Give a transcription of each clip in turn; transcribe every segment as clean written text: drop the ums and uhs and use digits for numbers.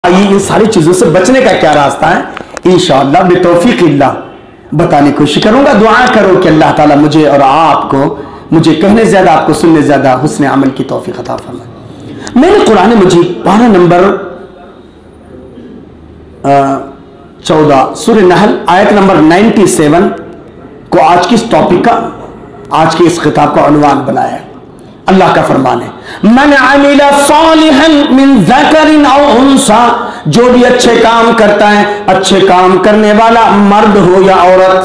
ये इन सारी चीजों से बचने का क्या रास्ता है, इंशाअल्लाह बितौफीक़िल्लाह बताने की कोशिश करूंगा। दुआ करो कि अल्लाह ताला मुझे और आपको, मुझे कहने ज्यादा आपको सुनने ज्यादा हुस्न अमल की तौफीक अता फरमाए। मैंने कुरान मजीद 12 नंबर 14 सूरह नहल आयत नंबर 97 को आज की इस टॉपिक का, आज के इस खिताब का उन्वान बनाया है। अल्लाह का फरमान है, मन अमिला सालिहन मिन ज़करिन औ उन्सा, जो भी अच्छे काम करता है, अच्छे काम करने वाला मर्द हो या औरत,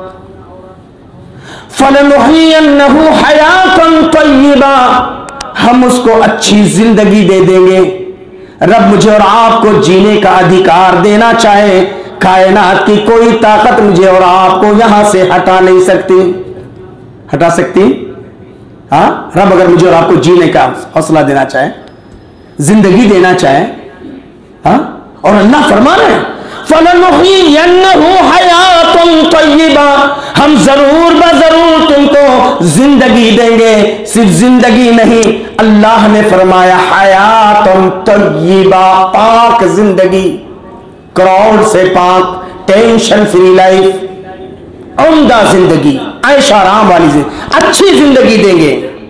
फलनुहियन्नहु हयातन तय्यिबा, हम उसको अच्छी जिंदगी दे देंगे। रब मुझे और आपको जीने का अधिकार देना चाहे, कायनात की कोई ताकत मुझे और आपको यहां से हटा नहीं सकती। हटा सकती? हाँ, रब अगर मुझे और आपको जीने का हौसला देना चाहे, जिंदगी देना चाहे, हाँ, और अल्लाह फरमान है फलनुहियन्नहु हयातन तय्यिबा, हम जरूर बजरूर तुमको जिंदगी देंगे। सिर्फ जिंदगी नहीं, अल्लाह ने फरमाया हयातन तय्यिबा, पाक जिंदगी, क्राउड से पाक, टेंशन फ्री लाइफ, उम्दा जिंदगी, ऐशा आराम वाली जिंदगी, अच्छी जिंदगी देंगे।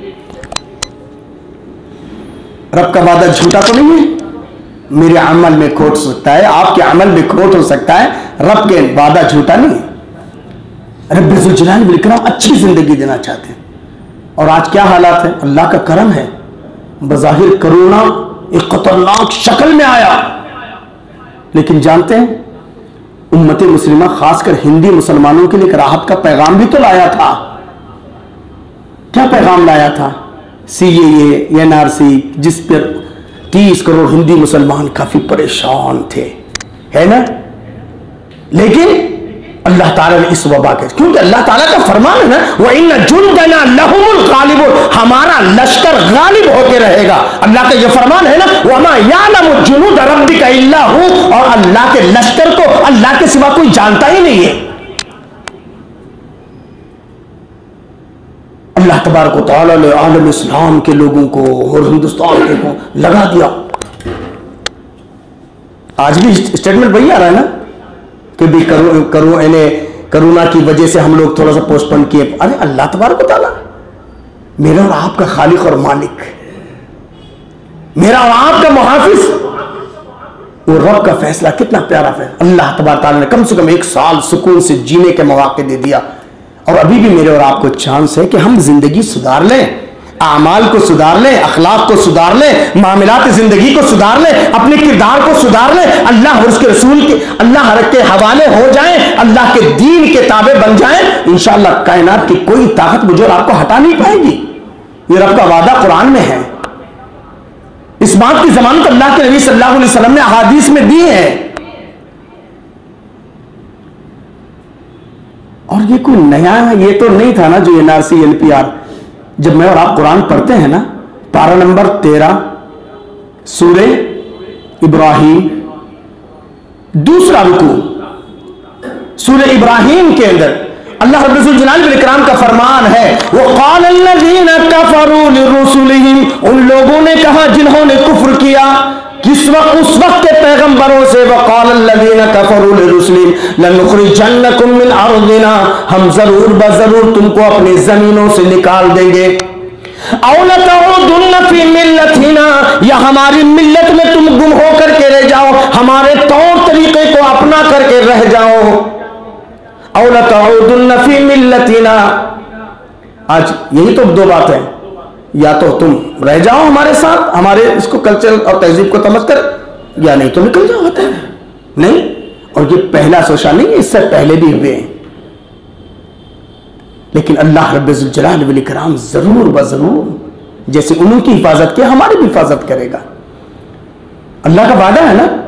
रब का वादा झूठा तो नहीं है। मेरे अमल में खोट हो सकता है, आपके अमल में खोट हो सकता है, रब के वादा झूठा नहीं है। रब जुल जलाल वल इकराम अच्छी जिंदगी देना चाहते हैं। और आज क्या हालात है, अल्लाह का करम है, बज़ाहिर कोरोना एक खतरनाक शक्ल में आया, लेकिन जानते हैं उम्मत मुस्लिमा खासकर हिंदी मुसलमानों के लिए एक राहत का पैगाम भी तो लाया था। क्या पैगाम लाया था? सीएए, एनआरसी, जिस पर 30 करोड़ हिंदी मुसलमान काफी परेशान थे, है ना। लेकिन अल्लाह ताला ने इस वबा के, क्योंकि अल्लाह ताला का फरमान है ना, वो इन्ना जुंदना लहुमुल गालिबून, हमारा लश्कर गालिब होके रहेगा। अल्लाह का ये फरमान है ना, वमा यालमु जुनूद रब्बिका इल्ला हु, और अल्लाह के लश्कर को अल्लाह के सिवा कोई जानता ही नहीं है। अल्लाह तबारक व तआला ने आलम इस्लाम के लोगों को और हिंदुस्तान के को लगा दिया। आज भी स्टेटमेंट वही आ रहा है ना कि भी करोना की वजह से हम लोग थोड़ा सा पोस्टपोन किए। अरे अल्लाह तबारक व तआला, मेरा और आपका खालिक और मालिक, मेरा और आपका मुहाफिज, वो रब का फैसला कितना प्यारा फैसला। अल्लाह तबारक व तआला ने कम से कम 1 साल सुकून से जीने के मौके दे दिया। और अभी भी मेरे और आपको चांस है कि हम जिंदगी सुधार लें, आमाल को सुधार लें, अखलाक को सुधार लें, मामलात जिंदगी को सुधार लें, अपने किरदार को सुधार लें, अल्लाह और उसके रसूल के, अल्लाह के हवाले हो जाएं, अल्लाह के दीन के ताबे बन जाएं। इंशाअल्लाह कायनात की कोई ताकत मुझे और आपको हटा नहीं पाएगी। ये रब का वादा कुरान में है। इस बात की जमानत अल्लाह के नबी सल्लल्लाहु अलैहि वसल्लम ने अहादीस में दी है। और ये कोई नया, ये तो नहीं था ना जो एनआरसी एनपीआर। जब मैं और आप कुरान पढ़ते हैं ना, पारा नंबर 13 सूरे इब्राहिम, दूसरा रुकू, सूरे इब्राहिम के अंदर अल्लाह रब्बुल जलाल वल इकराम का फरमान है, वो क़ालल्लज़ीना कफ़रू लिरुसुलिहिम, उन लोगों ने कहा जिन्होंने कुफ्र किया किस वक्त, उस वक्त के पैगंबरों से, वक़ालल्लज़ीना कफ़रू लिरुसुलिहिम लनुख़रिजन्नकुम मिन अर्दिना, हम जरूर बजरूर तुमको अपनी जमीनों से निकाल देंगे। औ लतऊदुन्न फी मिल्लतिना, या हमारी मिल्लत में तुम गुम होकर के रह जाओ, हमारे तौर तरीके को अपना करके रह जाओ। औ लतऊदुन्न फी मिल्लतिना, आज यही तो 2 बात है, या तो तुम रह जाओ हमारे साथ, हमारे इसको कल्चर और तहजीब को समझकर, या नहीं तो निकल जाओ। होता है नहीं। और ये पहला सोचा नहीं, इससे पहले भी हुए। लेकिन अल्लाह रब्बुल जलाल वल इकराम जरूर व जरूर जैसे उन्हीं की हिफाजत की हमारी भी हिफाजत करेगा। अल्लाह का वादा है ना।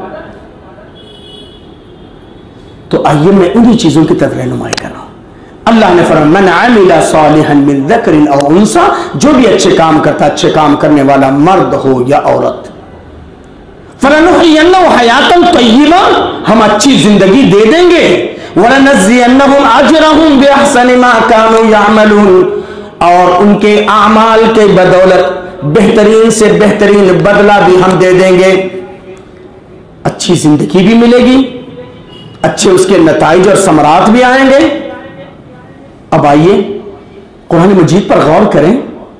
तो आइए मैं उन्हीं चीजों की तरफ रहनुमाई कर रहा हूं। अल्लाह ने फरमाया मन अमिला सालिहन मिन ज़करिन औ उन्सा, जो भी अच्छे काम करता, अच्छे काम करने वाला मर्द हो या औरत, फलनुहियन्नहु हयातन तय्यिबा, हम अच्छी जिंदगी दे देंगे। वलनज़्ज़ियन्नहुम अजरहुम बिअहसनि मा कानू यअमलून, और उनके आमाल के बदौलत बेहतरीन से बेहतरीन बदला भी हम दे देंगे। अच्छी जिंदगी भी मिलेगी, अच्छे उसके नताइज और समरात भी आएंगे। अब आइए कुरान मजीद पर गौर करें।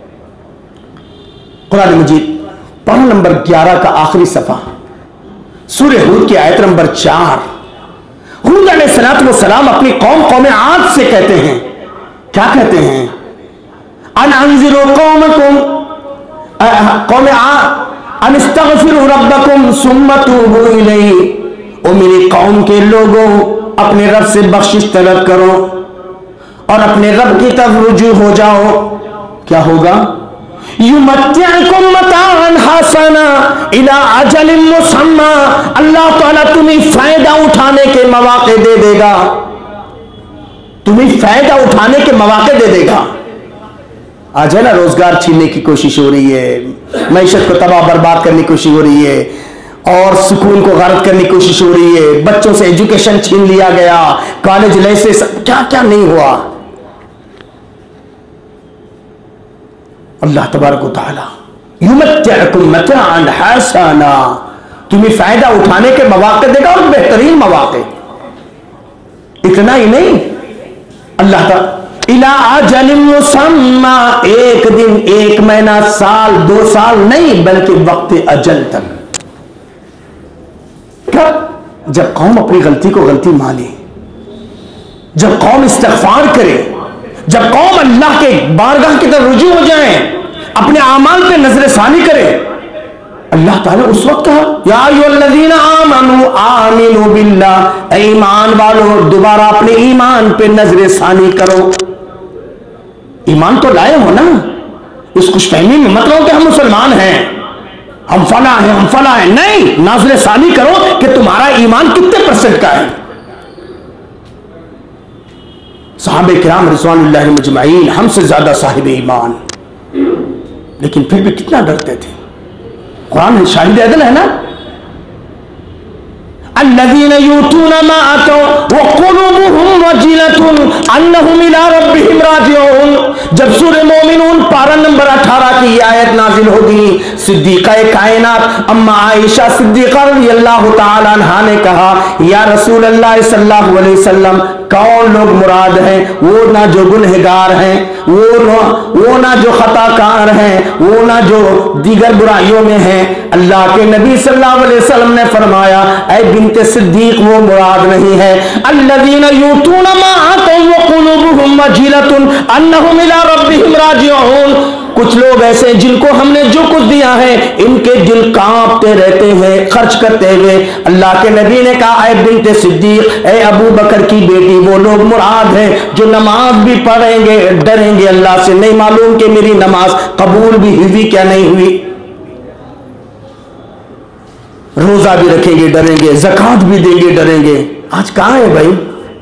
कुरान मजीद पारा नंबर 11 का आखिरी सफा, सूरह हूद की आयत नंबर 4। हूद अलैहिस्सलाम अपनी कौम आद से कहते हैं, क्या कहते हैं? अन अंज़िरू कौमकुम कौम आद अनिस्तगफिरू रब्बकुम सुम्मा तूबू इलैहि। ओ मेरी कौम के लोगों, अपने रब से बख्शिश तलब करो और अपने रब की तरफ रुजू हो जाओ। क्या होगा? युमत्तिअकुम मताअन हसना इला अजलिन मुसम्मा। अल्लाह ताला तुम्हें फायदा उठाने के मौके दे देगा, तुम्हें फायदा उठाने के मौके दे देगा। आज है ना, रोजगार छीनने की कोशिश हो रही है, मईशत को तबाह बर्बाद करने की कोशिश हो रही है, और सुकून को गारत करने की कोशिश हो रही है, बच्चों से एजुकेशन छीन लिया गया, कॉलेज लाइसेंस, क्या क्या नहीं हुआ। अल्लाह तबारक व तआला युमत्तिअकुम मताअन हसना, तुम्हें फायदा उठाने के मौके देगा और बेहतरीन मौके। इतना ही नहीं, अल्लाह ताला इला अजलिन मुसम्मा, एक दिन, एक महीना, साल, 2 साल नहीं, बल्कि वक्त अजल तक। कब? जब कौम अपनी गलती को गलती माने, जब कौम इस्तिग़फ़ार करे, जब कौम अल्लाह के बारगाह की तरफ रुजू हो जाए, अपने आमाल पे नजर सानी करे। अल्लाह ताला उस वक्त कहा, या अय्युहल्लज़ीना आमनू आमिनू बिल्लाह, ईमान वालों दोबारा अपने ईमान पे नजर सानी करो। ईमान तो लाए हो ना, इस खुशफहमी में मत लो कि हम मुसलमान हैं, हम फला हैं, हम फला हैं। नहीं, नाज़िर सानी करो कि तुम्हारा ईमान कितने % का है। सहाबे किराम रिज़वानुल्लाहि मजमईन हमसे ज्यादा साहिब ईमान, लेकिन फिर भी कितना डरते थे। कुरान शाहिद अदल है ना, अल्लज़ीना यूतूना मा अतौ व क़ुलूबुहुम वजिलतुन अन्नहुम इला रब्बिहिम राजिऊन। जब सूरह मोमिनून पारा नंबर 18 की आयत नाजिल होगी, सिद्दीक़ा कायनात अम्मा आयशा सिद्दीक़ा रज़ियल्लाहु ताला अन्हा ने कहा, या रसूल अल्लाह सल्लल्लाहु अलैहि वसल्लम, कौन लोग मुराद हैं? वो ना जो गुनहगार हैं, वो ना जो खताकार हैं, वो ना जो दीगर बुराइयों में हैं। अल्लाह के नबी सल्लल्लाहु अलैहि वसल्लम ने फरमाया, ऐ बिन्ते सिद्दीक, वो मुराद नहीं है। अल्लज़ीना यूतूना मा आतौ व क़ुलूबुहुम वजिलतुन अन्नहुम इला रब्बिहिम राजिऊन। कुछ लोग ऐसे जिनको हमने जो कुछ दिया है, इनके दिल कांपते रहते हैं खर्च करते हुए। अल्लाह के नबी ने कहा, ऐ बिन्ते सिद्दीक, ऐ अबू बकर की बेटी, वो लोग मुराद हैं जो नमाज भी पढ़ेंगे, डरेंगे अल्लाह से, नहीं मालूम कि मेरी नमाज कबूल भी हुई क्या नहीं हुई, रोजा भी रखेंगे डरेंगे, ज़कात भी देंगे डरेंगे। आज कहां है भाई?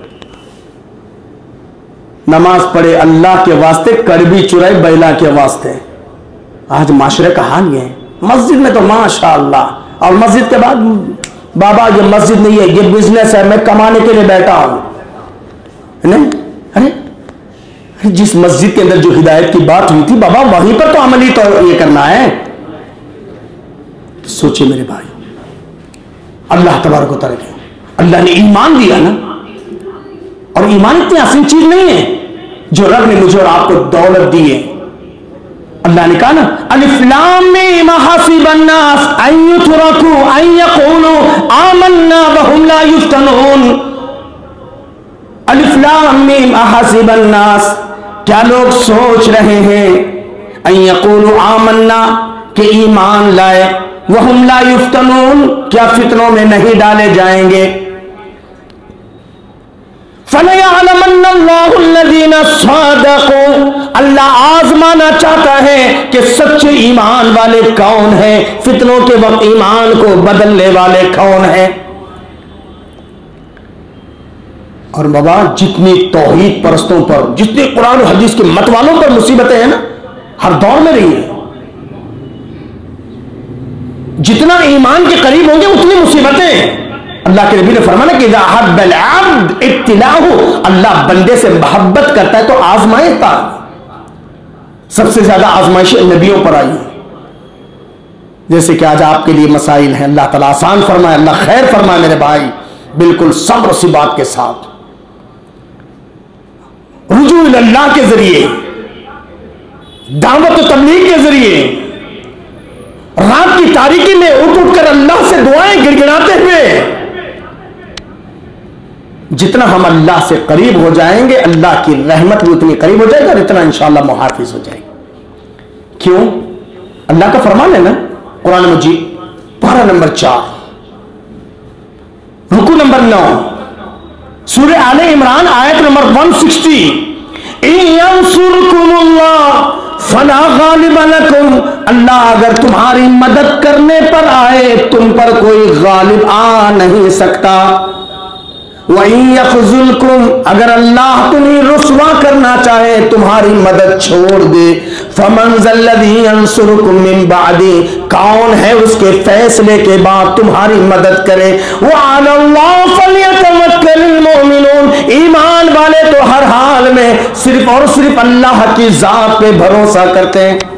नमाज पढ़े अल्लाह के वास्ते, कड़बी चुराए बैला के वास्ते। आज माशरे का हाल ये है। मस्जिद में तो माशाअल्लाह, और मस्जिद के बाद बाबा ये मस्जिद नहीं है, ये बिजनेस है, मैं कमाने के लिए बैठा हूं। नहीं, अरे जिस मस्जिद के अंदर जो हिदायत की बात हुई थी बाबा, वहीं पर तो अमली तो ये करना है। तो सोचे मेरे भाई, अल्लाह तबारक व तआला, अल्लाह ने ईमान दिया ना, और ईमान इतनी आसान चीज नहीं है जो रब ने मुझे और आपको दौलत दी है। अल्लाह ने कहा ना, अलिफ लाम मीम हसिबन नास अन युतरकू अन यक़ूलू आमन्ना व हुम ला युफ्तनून। अलिफ लाम मीम हसिबन नास, क्या लोग सोच रहे हैं, अन यक़ूलू आमन्ना, के ईमान लाए, व हुम ला युफ्तनून, क्या फितनों में नहीं डाले जाएंगे। अल्लाह आजमाना चाहता है कि सच्चे ईमान वाले कौन है, फितनों के वक्त ईमान को बदलने वाले कौन है। और बाबा, जितनी तौहीद परस्तों पर, जितनी कुरान और हदीस के मत वालों पर मुसीबतें हैं ना, हर दौर में रही है। जितना ईमान के करीब होंगे उतनी मुसीबतें। अल्लाह के नबी ने फरमाया कि अल्लाह बंदे से मोहब्बत करता है तो आजमाएगा। सबसे ज्यादा आजमाइश नबियों पर आई है। जैसे कि आज आपके लिए मसाइल हैं, अल्लाह ताला आसान फरमाए, अल्लाह खैर फरमाए मेरे भाई। बिल्कुल सब्र सी बात के साथ रुजू इल्लाह के जरिए, दावत तबलीग के जरिए, रात की तारीकी में उठ उठ कर अल्लाह से दुआएं गिड़गिड़ाते हुए जितना हम अल्लाह से करीब हो जाएंगे, अल्लाह की रहमत भी उतनी करीब हो जाएगी और इतना इंशाअल्लाह मुहाफिज हो जाएगी। क्यों? अल्लाह का फरमान है ना कुरान मजीद पारा नंबर 4 रुकू नंबर 9 सूरह आले इमरान आयत नंबर 160, फला गालिब लकुम, अल्लाह अगर तुम्हारी मदद करने पर आए तुम पर कोई गालिब आ नहीं सकता। वहीं यखजुलकुम, अगर अल्लाह तुम्हें रुसवा करना चाहे, तुम्हारी मदद छोड़ दे, फमन ज़ल्लज़ी यंसुरुकुम मिन बादी, कौन है उसके फैसले के बाद तुम्हारी मदद करे। व अलल्लाह फलयतवक्कलिल मुमिनून, ईमान वाले तो हर हाल में सिर्फ और सिर्फ अल्लाह की जात पे भरोसा करते हैं।